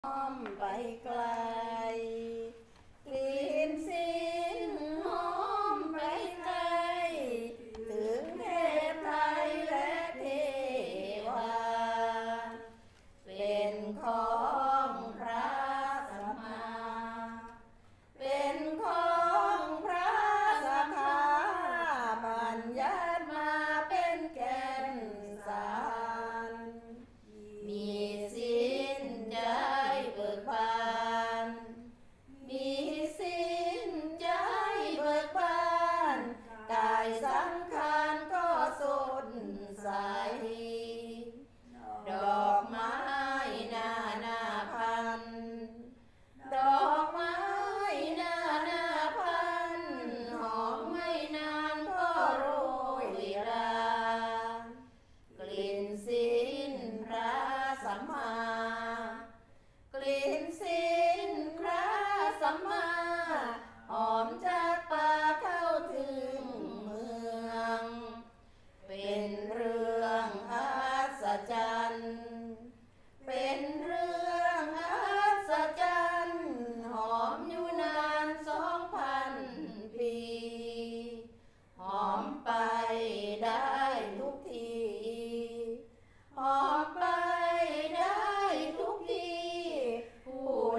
อ้อมไปไกลกลิ่นสินหอมไปไกลถึงเทพไทยและเทวาเป็นของพระสัมมาเป็นของพระสัทธาบัญญัติมาเป็นแก่นสารมีศีลใจเบิกบานมีศีลใจเบิกบานกายสังขารก็สดใสดอกไม้นาพันธุ์ดอกไม้นาพันธุ์หอมไม่นานก็โรยรากลิ่นศีลพระสัมมากลิ่นศีลพระสัมมาหอมจากป่าเข้าถึงเมืองเป็นเรื่องอัศจรรย์เป็นเรื่องอัศจรรย์หอมอยู่นาน2,000 ปีหอมไปได้ทุกทีหอมไปได้ทุกทีผู้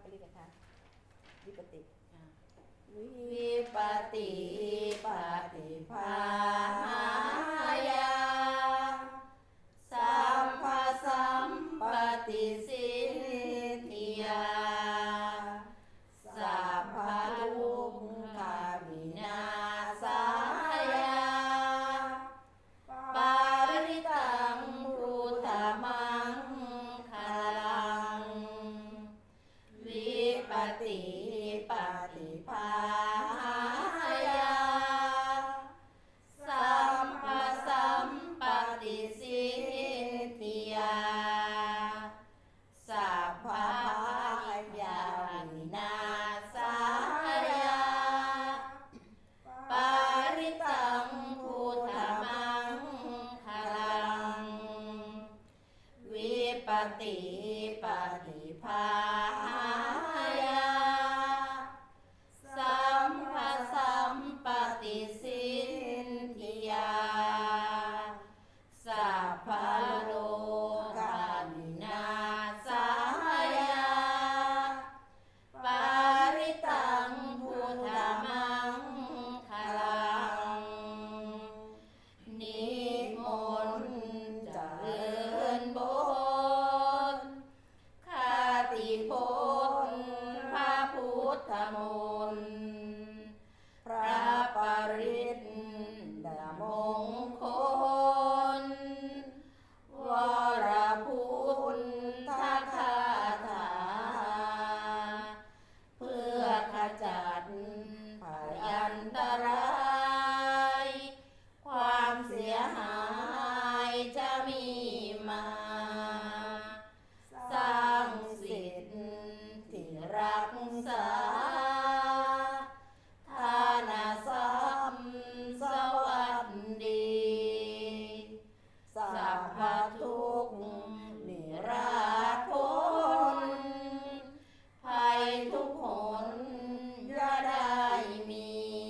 ปริกคะวิปติวิปติปฏิภาหายาสัพพสัมปติสิทธิยาสัพพทุกขวินาศายาปาริตังพุทธมังคลังวิปติปฏิภาหายาสัมปสัมปติสิทธิยาสัพพายาวินาศายาปาริตังพุทธมังคลังวิปติปฏิภาหายาสัมภสัมปติสิทธิยาสัพพโลกวินาศายาปาริตังพุทธมังคลังนิมนต์เจริญบทคติพจน์พระพุทธมนต์พระปริตรมงคลวรพุทธคาถาเพื่อขจัดพยันตรายความเสียหายจะมีมาสร้างสิทธิ์ที่รักษาทานาสัมสวัสดีสัพพทุกข์นิราชพ้นภัยทุกหนอย่าได้มี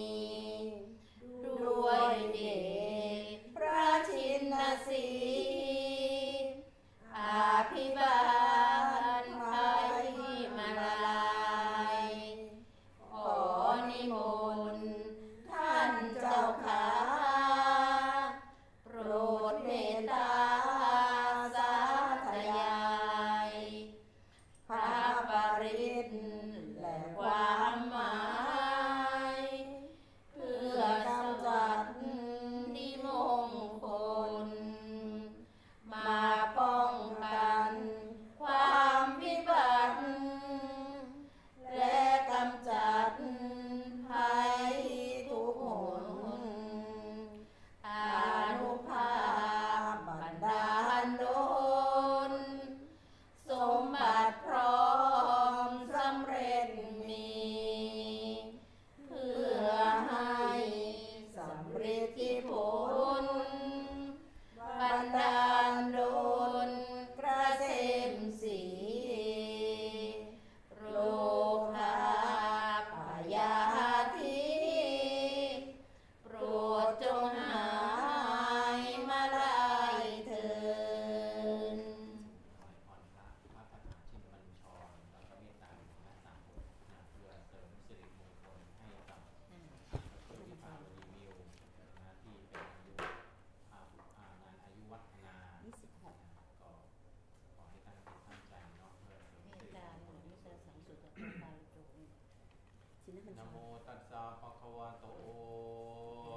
ด้วยเดชพระชินสีห์อาภิบาลภัยมาลายขอนิมนต์ท่านเจ้าขาโปรดเมตตาสาธยายพระปริตรและความหมายเพื่อกำจัดนิมงคลมาป้องกันความวิบัติและกำจัดภัยทุกหนอานุภาพบันดาลดลสมบัติพร้อมสำเร็จมีเพื่อให้สำเร็จที่ผลบันดาลดลกระเสมสีโลกาพยาธิโปรดจงหายมาลายเถิดพรพระคาถาชินบัญชรแล้วก็เมตตาธรรมะสามบทเพื่อเสริมสิริมงคลให้กับพระพุทธภาพรีวิวที่เป็นอายุงานอายุวัฒนา 26 ก็ขอให้ตั้งจิตตั้งใจเนาะเพื่อเสริมเมสิตริตามงหนุคลนเสสังสุตตะปาริโตชินบัญชนะรโมตัสสะภะคะวะโต